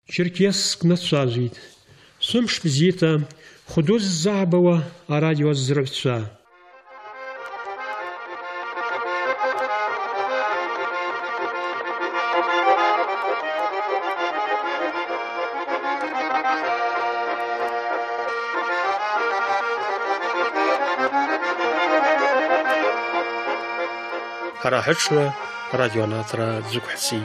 Черкесск нацажит. Сумш бзита, худоз забава, а радио зрывца. Харахшва радионатра Зукхси.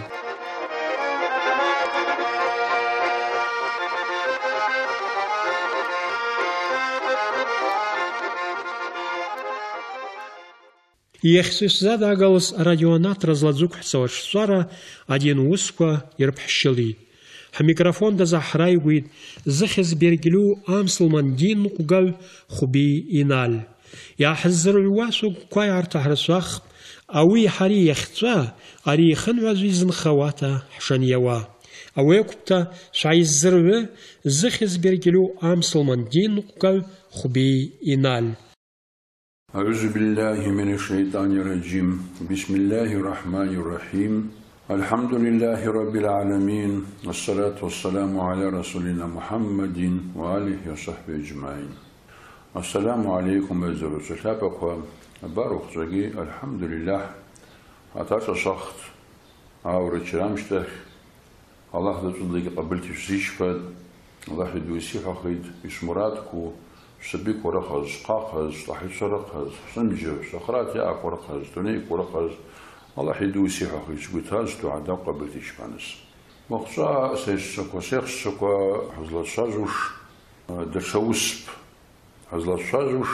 Ехсис задагалс радионатра Зукхсова шсара один усква ирбхшили. Микрофон да захрайгуит захез бергелю амслман дин кугал хуби инал. Я хаззар الواسو كوي ارتحرسخ أوي حري يختوا أري خنوا زيزن خواتا حشان يوا أوي كبتا شعيز زربه زخز بيرجلو أمسلمان دين قل خبي إنال. أعوذ بالله من الشيطان الرجيم. بسم الله الرحمن الرحيم. الحمد لله رب العالمين والصلاة والسلام على رسولنا محمد وآله وصحبه أجمعين. السلام عليكم ورحمة بارك زكي الحمد لله أتاش صخت أورد شرامشتك الله تطلق قبلت فسيشفد الله يدوسي حقيد اسمراتكو سبيك ورخز قاقز طحي شرقز سنجر سخرات ياك ورخز تنيك ورخز الله يدوسي حقيد سقوتاز تعدى قبلت شبانس مقصا سيسكو سيخسكو حزلت شازوش درشوسب حزلت شازوش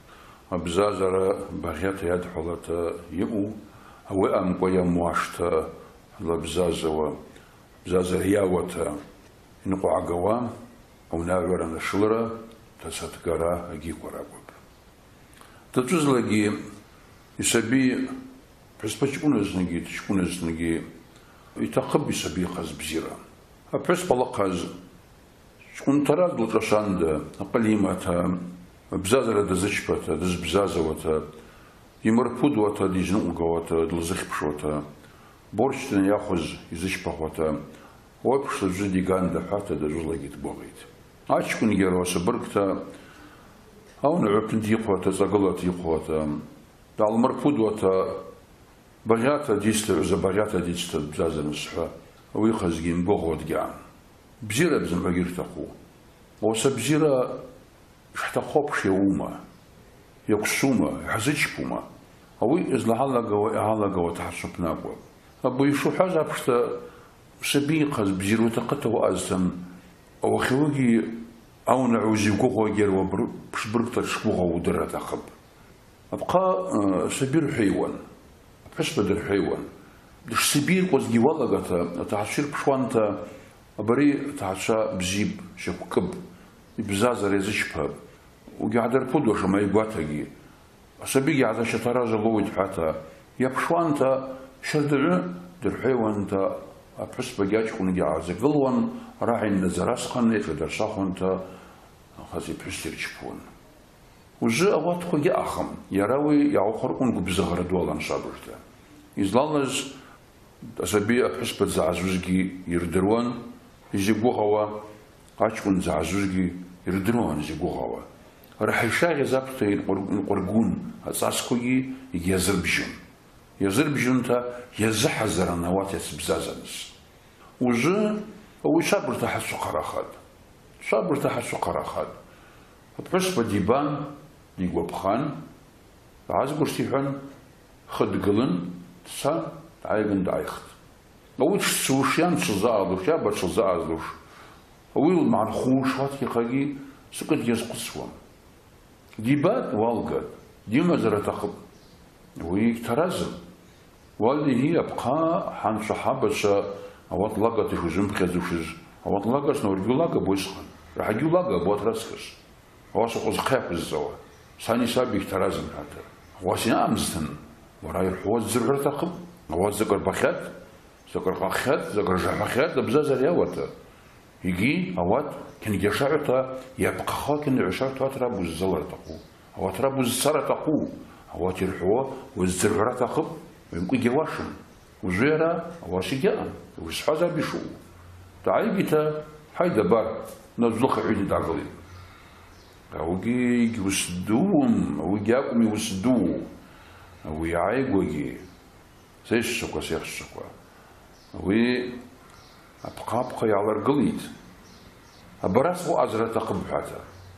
بزازر بغيت يد حلتا يمو هو أم قيام واشتا لبزازوا بزازر هياوتا نقو عقوام أو ناغران الشلرة تساتقرا أجي قرابب تجوز لقي يسبي بس بشكون ازنقي تشكون ازنقي يتقب يسبي قز بزيرا بس بلقز شكون تراد لقشاند قليمتها بزازر دزشبتا دز بزازوتا يمرفودوتا ديجنوغوتا دلزخبشوتا بورشتن ياخذ يزشبخوتا وبش جدي غاندا حتى دجلقيت بوغيت اشكون يروس بركتا او نعبن ديقوتا زغلط يقوتا دال مرفودوتا بغياتا ديستر زبغياتا ديستر بزازر نصحا ويخزجين بوغوت كاع بزيره بزن بغيرتقو وسبزيره حتى خوبش يوما يقسوما يحزجبوما أوي إزلا هلا جوا تحسب نابو أبو يشوف حاجة بشتا سبيقة بزيرو تقطع أزتم أو خيوجي أو نعوزي وقوة جرو بش بركة شقوة ودرة تخب أبقى سبير حيوان بس بدر حيوان دش سبير قصدي والله قتا تحشير بشوانتا أبري تحشا بزيب شكوكب بزازر يزشبها وقاعد يرفضوا شو ما يبغى سبيجي على شطرات اللوج حتى يبشوانتا شدر درحيوانتا أبحس بجاج كون جاعز قلوان راعي النزراس خن يقدر صاحونتا خازي بحسير شبون وجاء وقت خو يأخم يراوي يعوخر كون بزغر دولا صابرتا إزلالز سبي أبحس بتزعزوزجي يردروان يجيبوه هوا قاچكون زعزوزجي يردروان يجيبوه هوا راح يشاغي زابطين قرقون هتصاسكوي يزربجون تا يزحزر النوات يسبزازنس وجه هو شابر تحسو قراخاد بس بديبان ديقو بخان عازبور سيحن خد قلن تسان عايقن دايخت أول سوشيان تشزاعدوش يا بتشزاعدوش أول مع الخوش واتكي خاقي سكت يزقصوان ديبات والقد ديما زرا تخب ويكترزم واللي هي بقى حن صحابة اوات لقى تخزم بخزوشز اوات لقى سنورجو لقى بويسخن راح يجو لقى بوات راسكس هو سوق زقاف الزوا ثاني سابي يكترزم حتى هو سينا امزتن وراي الحواز زرع تخب هو زقر بخات زقر بخات زقر جحخات بزاز الياوتا يجي اوات كان يشعرتا يبقى خاكن عشرتا ترابو الزلر تقو هو ترابو الزسر تقو هو ترحوا والزرع تخب ويمكن جواشم وزيرا هو سجان ويسحازا بشو تعيقتا حيدا بار نزلخ عيد داقلي أوجي يوسدوهم أوجي أقوم يوسدوه أو يعيقوجي سيش الشقوة سيخ الشقوة وي أبقى يعلر قليد أبراس هو أزرع تقب حتى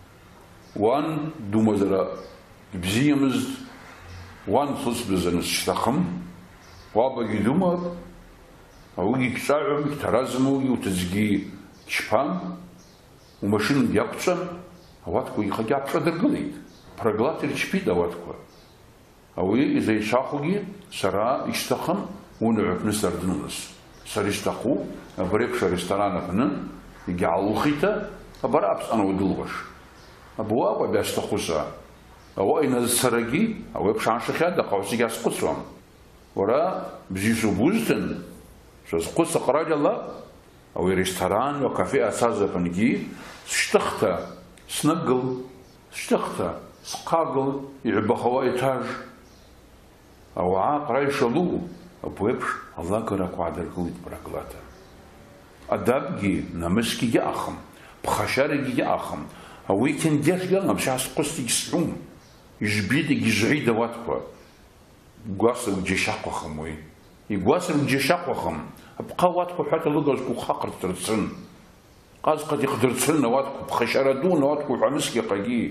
وان دوم زرع بزيمز وان صوص بزنس شتخم وابقي دوم أوجي كساعم ترازمو وتزقي شبان وماشين يقصن هواتكو يخجع بشدر قليد برقلات الشبيد هواتكو أوي إذا يشاخوجي سرا يشتخم ونعرف نسردنوس سر يشتخو بريك شر ريستوران فنن يجعلوا خيتا أبرا أبس أنا ودلوش أبوا أبى يشتخوسا أو إن السرقي أو يبشان شخيات دقاوسي جالس قصهم ورا بزيسو بوزتن شو قصة قراج الله أو ريستوران وكافيه أساسا فنجي اشتخته سنقل اشتخته سقاقل يعبى خواي تاج أو عاقرا يشلو أبويبش الله كراك وعدر قلت براكلاتا أدابجي نمسكي جا أخم بخشاري جا أخم أو يكن دير يلا مش عاس قصتي يسعوم يجبيدي يجعي دواتكوا قاصر وجيشاق وخم وي يقاصر وجيشاق وخم أبقى واتكوا حتى لغزكو خاقر ترسن قاز قد يقدر تسن واتكو بخشارة دون واتكو حمسكي قاقي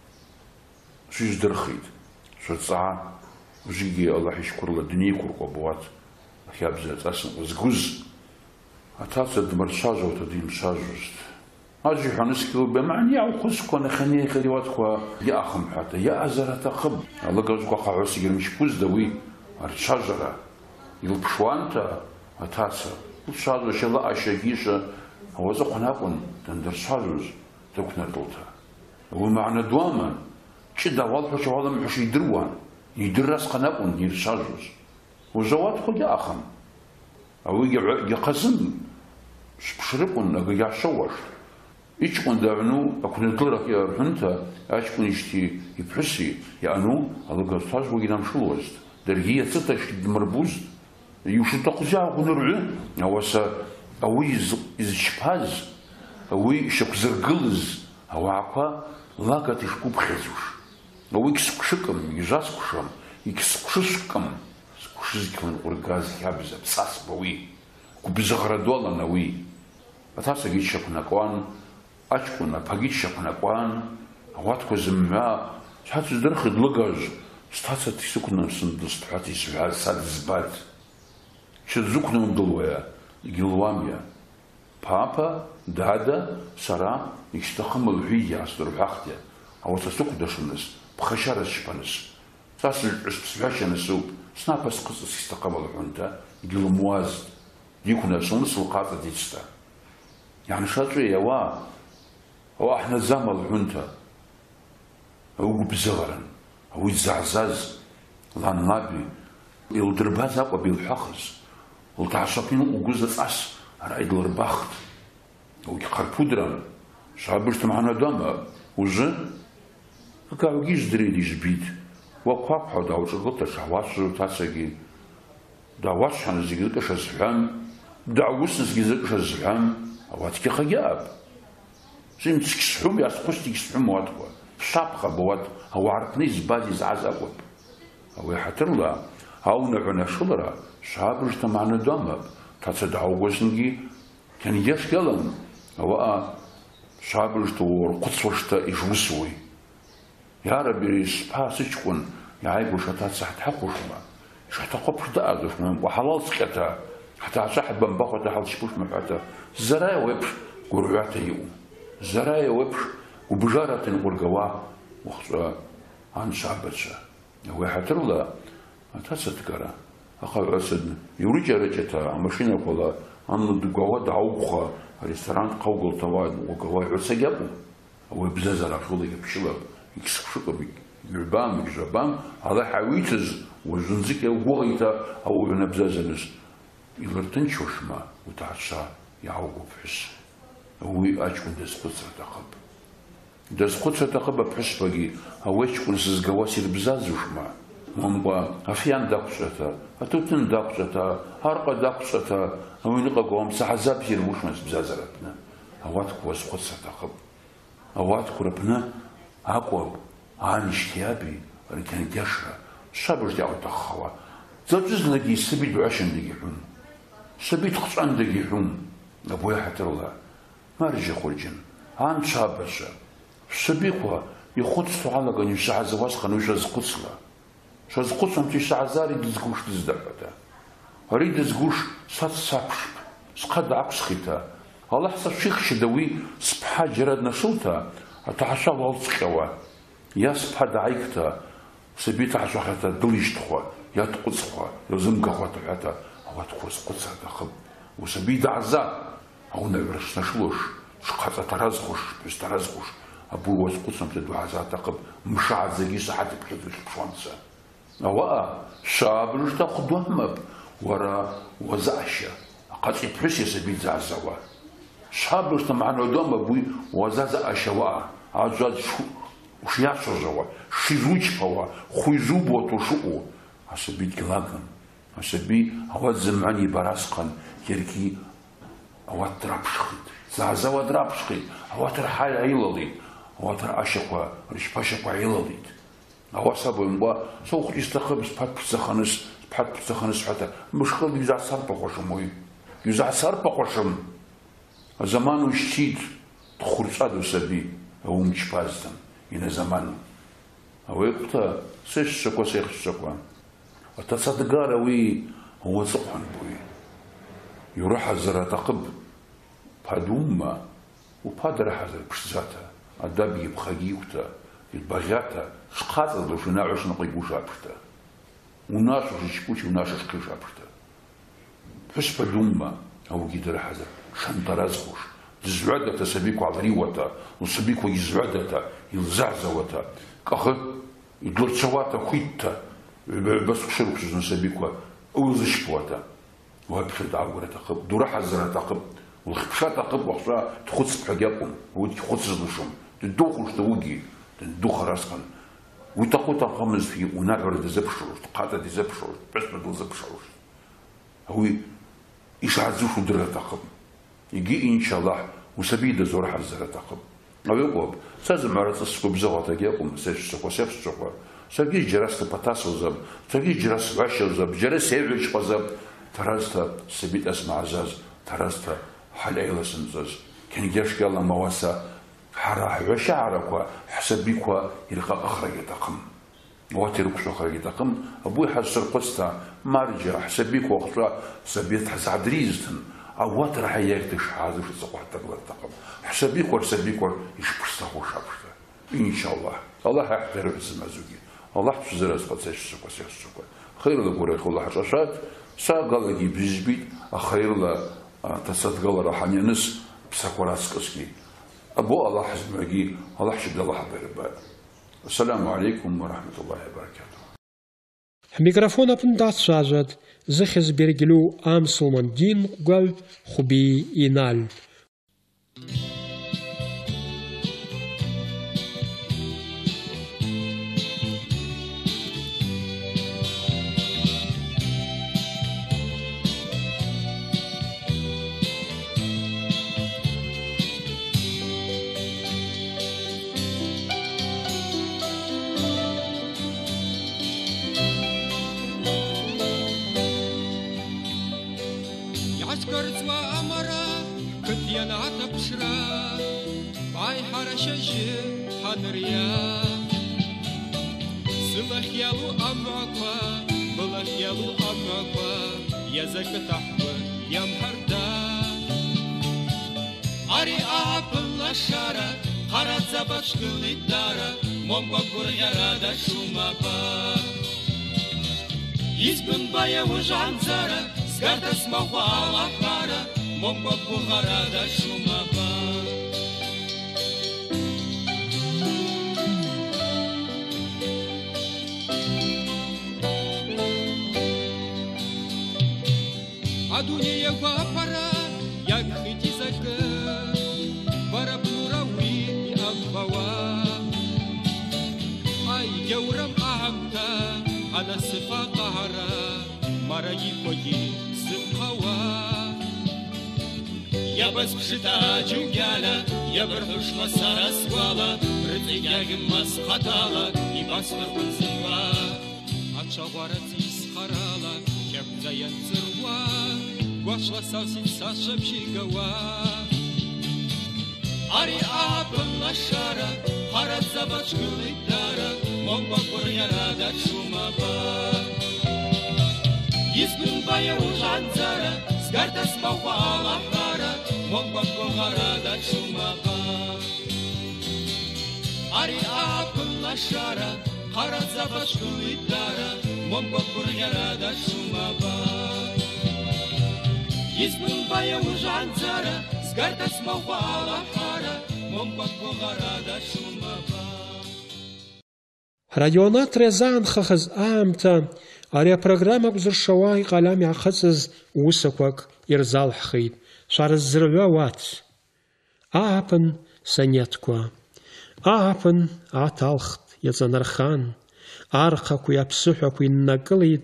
شو يجدر خيد شو تصاع وجيجي الله يشكر له الدنيا كوركو بوات خيابزات أسن وزجوز أتاسد مرشاجة وتدين شاجوست أجي حنسكي بمعنى يا وخسكو أنا خنيه خلي واتكو يا أخم حتى يا أزرة تقب الله قازكو قاعوسي مش بوز دوي الشجرة يلبشوانتا أتاسا الشاجة شلا أشجيشة هو زقنا قن تندر شاجوز تكون دوتا ومعنى دواما كده واضح شو هذا مش يدروان يدرس قناقون دير شاجوز وزوات خد يا أخم أو يقسم شرقون أو يعشوش إيش كون دعنو أكون يطلق يا رحنتا إيش كون يشتي يبحسي يعني هذا قصاج وينام شو وست درجية ستة مربوز يوشو تقزع ونرعو أو أو يزشباز أو يشك زرقلز أو عقا لا كتشكو بخزوش أو يكسكشكم يجاسكشم يكسكشكم سكشكم ورقاز يابز بساس بوي كبزغر دولا نوي بتاسا جيت شكونا قوان أشكونا باجيت شكونا قوان أواتكو زمّا شحال تدرخ دلقاج ستاسا تسكنا سندس تحاتي سبعال ساد زبات شزوكنا مدلويا يقلواميا بابا دادا سرا يشتخم الحية أصدر بحاختيا أو تسوق دشمنس بخشارة الشبانس ساس السبعاشة نسوب سنابس قصص يستقبل الحنتا يقلو موازد يكون سونس القاطة ديستا يعني شاطري يوا هو احنا زامل الحنتا هو بزغرا هو يزعزاز لان نابي يلدرباز أقوى بالحخص والتعصبين وجوز الأس رأيد الرباخت ويقربودرا شابرت معنا داما وزن فكاو جيش دريدي جبيد وقاق حدا وشغلت شواش تاسقي داواش حن زيقلك شزحام دعوس نسقيزك شزحام اواتك خياب زين تسكسحوم يا سقوش تكسحوم واتكوا شابخه بوات هو عرفني زبادي زعز اقوى هو يحتر لا هاو نعنا شلرا شابرت معنا داما تتصدعوا وزنجي كان ياش يلم هو شابرت ورقص وشتا يجوسوي يا ربي سباسيتكون يعيبوا شتات صحت حقوش ما شتات قبش داعش وحلال سكتا حتى صاحب بنباخو تحل شبوش مبعتا زرايا ويبش قرعاتا يوم زرايا ويبش وبجارة ورقوا وخصوا عن شعبتشا هو حتر لا تاسدكرا أخذ أسد يوريجا رجتا ماشينا كولا عن دقوا دعوخا ريستوران قوقل تواد وقوا عسجابو هو بزازر شغل يبشلب يكسكشكم يربام يجربام هذا حويتز وزنزك وغيتا أو نبزازنس يلرتنشوش ما وتعشى يعوقو بحس هو أجكون دس قصة تقب دس قصة تقب بحس بقي هو أجكون سزقواسي البزازوش ما ممبا أفيان دقشتا أتوتن دقشتا هرقا دقشتا وين قوم سحزاب يرموش مس بزازرتنا هواتك وسقصة تقب هواتك ربنا أقوى عن اشتيابي كان جشرة صبر جاو تخوا تجوز لقي سبيد بعشن دقيقون سبيد خصان دقيقون أبويا حتى الله ما رجع خرجن عن شابشة سبيقوا يخد سؤال قال يشع زواج خنوش زقصلا شو زقصهم تيشع زاري دزقوش دزدبتا أريد دزقوش صاد سابش سقد عكس خيتا الله حسب شيخ شدوي سبحة جرد نشوتا أتعشى والسخوا يا سبحة دعيكتا سبيت عشى حتى دليش تخوا يا تقصخوا يا زمك خوا تحتا هو تقص قصة تخب وسبيت عزا هو نعرش نشلوش شقات ترازخوش بس ترازخوش أبوه وسقطهم تدو عزا تقب مشاعر زي ساعات بحثوش بشوانسا أولا شاب نش تاخد وهمب ورا وزعشة قد يبحث يسبيت زعزوا شاب نش تمعنا دوم أبوي وزعشة وا عجال وش يعشر جوا شيزوش فوا خويزوب وتشوقو عسبيت كلاكن عسبي هو الزمعني براسقن يركي هو ترابشخيت زعزوا درابشخيت هو ترحال عيلالي هو ترى أشقوا رش باشقوا عيلاليت هو سبب ما سوق يستخبس بحد بتسخنس حتى مشكلة يزع صار بقوشم وين يزع صار بقوشم زمان وشتيد تخرج هذا سبي هو مش بازدم إن زمان هو يقطع سيش سكوا سيخ سكوا وتصدقار وي هو سقحن بوي يروح الزرع تقب بهدوما وبهدر حزر بشزاتها الدبي بخجيوتا البجاتا شقاطة لو شو نعرف نقيبوش عبشتا وناش وشكوش وناش شكوش عبشتا فش بدوما أو جدر حزر شنطرازخوش تزعدة تسبيكو عضريوتا وسبيكو يزعدة يلزعزوتا كأخ يدور شواتا خيتا بس شروك شو نسبيكو أو زشبوتا وهبشت عبورة تقب دور حزر تقب والخبشات تقب وخشا تخص بحاجاتكم وتخص زلشم تدوخوش توجي تدوخ راسكم وتقول تقمز فيه ونعرض دزبشروش تقاطع دزبشروش بس بدو زبشروش هو إيش عزوش ودرة تقب يجي إن شاء الله وسبيد زور حزر تقب أو يقول سازم عرض السكوب زغطة يقوم سيش سكوا سيف سكوا سجي جرس بطاس وزب سجي جرس عش وزب جرس سيفش وزب تراستا سبيد اسمع عزاز تراستا حليل سنزاز كان يجيش يلا مواسا حراح وشعرك حسبيكوا يلقى أخرج تقم واترك شو أخرج تقم أبوي حسر قصة مرجع حسبيكوا وقتها سبيت حس عدريزتن أو واتر حياتك هذا شو تقول تقدر تقم حسبيكوا يشبش تقول شابشته إن شاء الله الله يحترم الزمازوجي الله تفزر أسقط سيشسقوا خير لقول الله حشاشات ساقل جي بيجبيت خير لا تصدق راح نس بسكوراسكسكي أبو الله حزب مجي الله حشد الله حبيب السلام عليكم ورحمة الله وبركاته. ميكروفون أبن دات شاجد زخز بيرجلو أم سلمان دين قال خبي ينال. عسكرتوا أمرا كنت ينعت بشرا باي حرشش حنريا سلخ يالو أمعقوا بلخ يالو أمعقوا يزك تحوى يمحردا أري أبل الشارع قرات زبش كل الدارة ممكن برغرادة شومابا يزبن بايا وجعن زارة سكرت اسمه على حارة ممكن بغرادة شومابا الدنيا وفرا يا خيتي زكا برا بنوراوي أبوا أي جورم أهمتا أنا شتا جوجالا يبرحوش مسار اسوالا رتيجاج مسخطالا يبصر بالزنوا اتشوارتيس خرالا كبدا ينزروا واشلا ساسي ساشب شيغوا اري ابن لشارا خرج زباش كليدارا مونغو بريالا دشومابا يسبن بايا وجانزارا سكارتا سموخالا حارا مونغو بغارا دشومابا اري ابن لشارا خرج زباش كليدارا مونغو بريالا دشومابا يسبن بايا وجانزارا سكارتا سموخالا حارا مونغو بغارا دشومابا راديونات ريزان خخز آمتا أريا برنامج زرشواي قلامي عخصز وسكوك يرزال حخيد شار الزروات آبن سنيتكوا آبن عطالخت يزنرخان أرخاكو يبسوحكو ينقليد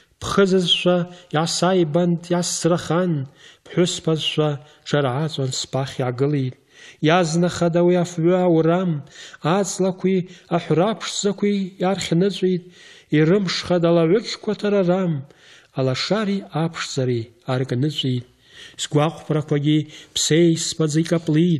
بخززشا يعصايبند يعصرخان بحسبزشا شرعات ونسباخ يعقليد يازنا خداوي أفوا ورام أصلكوي أحرابشزكوي يارخنزويد يرمش خدالا وجكو ترارام على شاري أبشزري أرغنزويد سقواق براكوي بسيس بزيكا بليد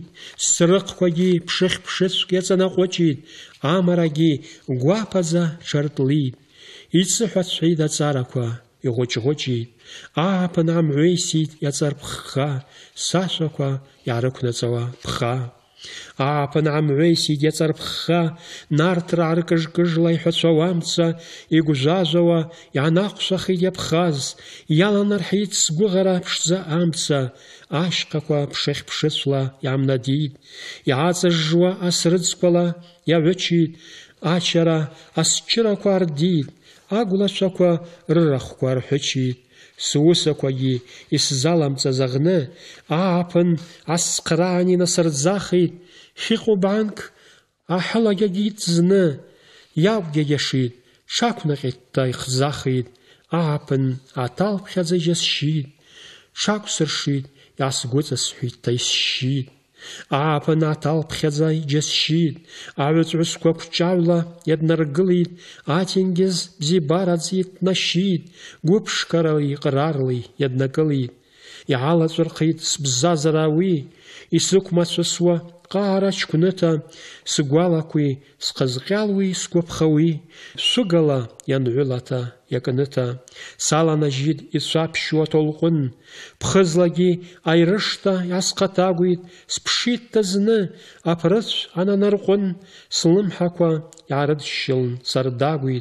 سرقوي بشخ بشسك يتنا قوتيد أمراجي غوابزا شرطليد يتسحوت سعيدة زاركوا يغوچ آبن عمويسيد يزار بخا ساشوكوا يعركنا زوا بخا آبن عمويسيد يزار بخا نارتر عركش قجلا يحوتوا وامتسا يقجازوا يعناقشخي يبخاز يالا نرحيت سقوغرا بشزا امتسا عاشقكوا بشيخ بشسلا يعمنا ديد يعازجوا أسردسكولا يوچيد آچرا أسچركوا رديد أقولشكوا ررخكوا رحشيد سوسكوا يسزالمتsa زغنا آبن عسقراني نصر زاخيد خيقو بانك أحلقا جيت زنا يابجا يشيد شاكو نغيت تايخ زاخيد آبن عطال بخزي جسشيد شاكو سرشيد ياسقوت سحيد تايسشيد آبن عطال بخزي جسشيد عوت عسكوا كجاولا يدنرقليد آتنجز بزيبارات زيت نشيد قوبشكرالي قرارلي يدنقليد يعالى زرقيد سبزازراوي يسوك ماتسوسوا قارا شكونتا سقوالاكوي سقزقالوي سكوبخوي سوغالا ينعولاتا يكنتا سالا نجيد يسوابشوا طولقن بخزلاجي ايرشتا ياسقاتاغويد سبشيت تزنا ابرت انا نرقن سلمحكوا يعرض الشلن سرداغويد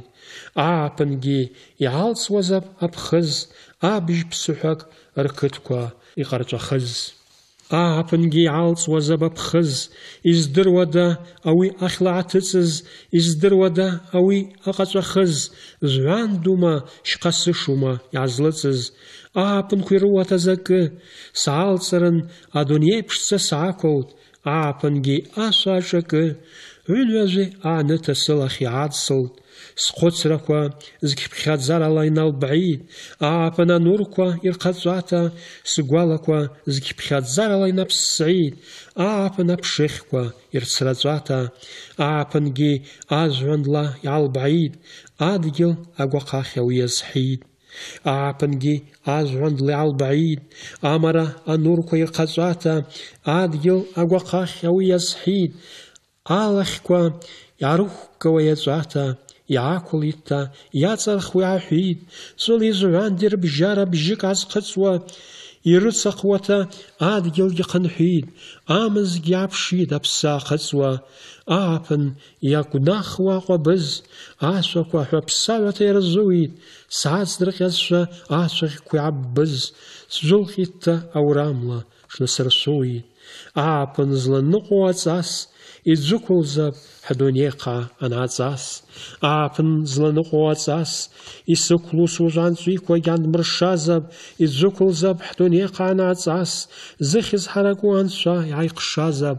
آبنجي يعالس وزب ابخز ابج بسوحك ركتكوا يقرجا خز آبنجي عالس وزب بخز إزدر ودا أوي أخلع تتز إزدر ودا أوي أقصى خز زوان دوما شقص شوما يعزلتز آبن كيرو تزك سعال سرن أدوني بشتس سعاكوت آبنجي أساشك عنوزي آن تسلخي عادسل سقوتسركوا زكبخات زار لاينال بعيد آبنا نوركوا يرقزاتا سقوالكوا زكبخات زار لاينا بسعيد آبنا بشيخكوا يرسرزاتا آبنجي آزوندلا يعال بعيد آدجل أقوقاخي ويزحيد آبنجي آزوندلا يعال بعيد آمرا أنوركوا يرقزاتا آدجل أقوقاخي ويزحيد آلخكوا يعروخكوا ويزاتا يعاكوليتا يعصرخ ويعحيد صلي زوان دير بجارة بجيك عزقصوا يرسقوتا عاد يلقى قنحيد آمز يعبشيد أبسا قصوا آبن يقناخ وقبز آسوك وحبسا وتيرزويد ساعد درق يزشا آسوك ويعبز زلخيتا أو راملا شنسرسويد آبن زلنقو أتاس إذكول زب حدونيقا أنعزاس آبن زلنقو أتاس إسكلو سوجان زويكو يان مرشازب إذكول زب حدونيقا أنعزاس زخز حرقو أنشا يعيق شازب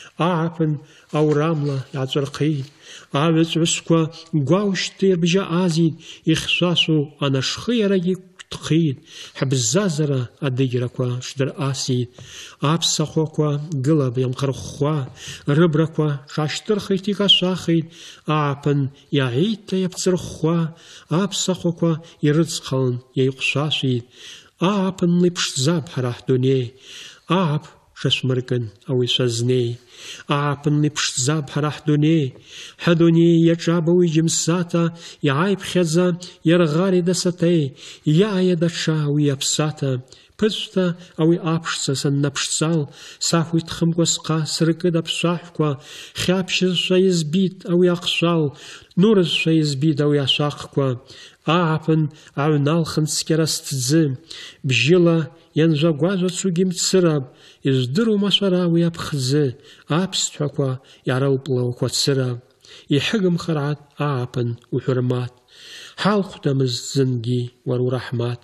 آبن أو راملا يعزرقيد آبت عسكوا قاوشتير بجا آزيد إخصاصو أنا شخيرا تقيد حبزازرة أديركوا شدر آسيد أبسخوكوا قلب يمقرخوا ربركوا شاشتر خيتيكا شاخيد أعبن يعيد يبصرخوا أبسخوكوا يرزقون يقشاشيد أعبن لبش زاب حراح دوني أعب ششمركن أو يشزني أعبن لبش زاب حراح دوني حدوني يجابو يجمساتا يعيب خزا يرغاري دستي يعيد شاوي يبساتا بزتا أو أبشتا سنبشتال ساحوي تخمقوا سقا سرقدا بشاحكوا خيابش شايزبيت أو يقشال نور شايزبيت أو يشاقكوا أعبن أو نالخن سكرستزم بجيلا ينجا قواجة تسوغيم تسراب يزدرو مشاراوي يبخزي أبستحكوا يعرو بلوكوا تسراب يحقم خرعات أعبن وحرمات حال قدامز زنجي ورو رحمات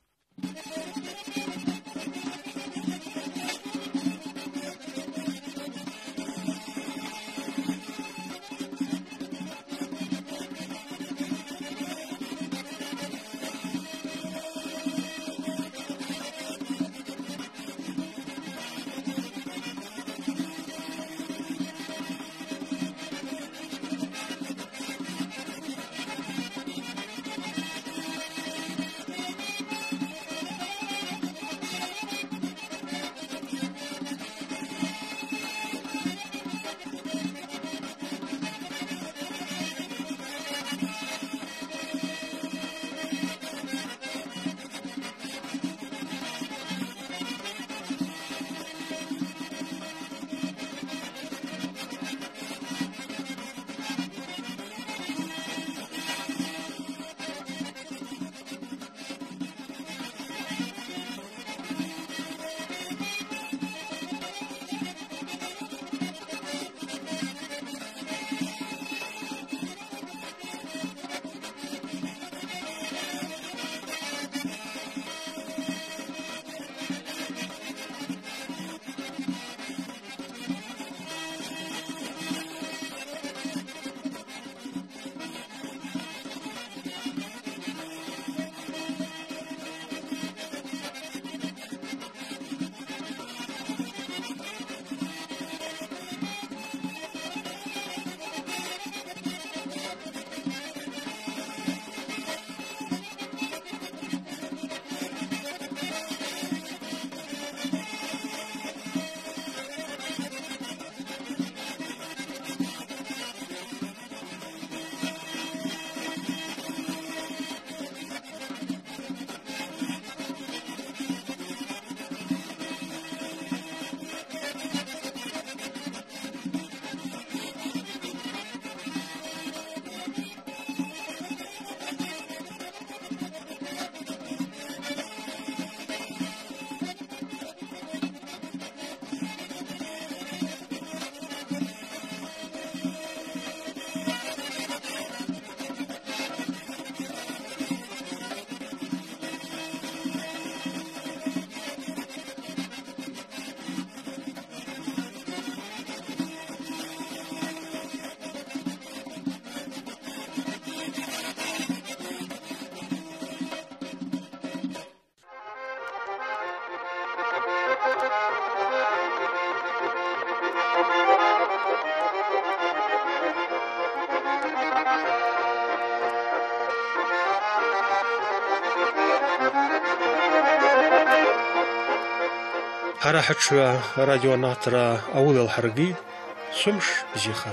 هراحتشوا راديو ناطرة أول الحرقي سمش بزيخات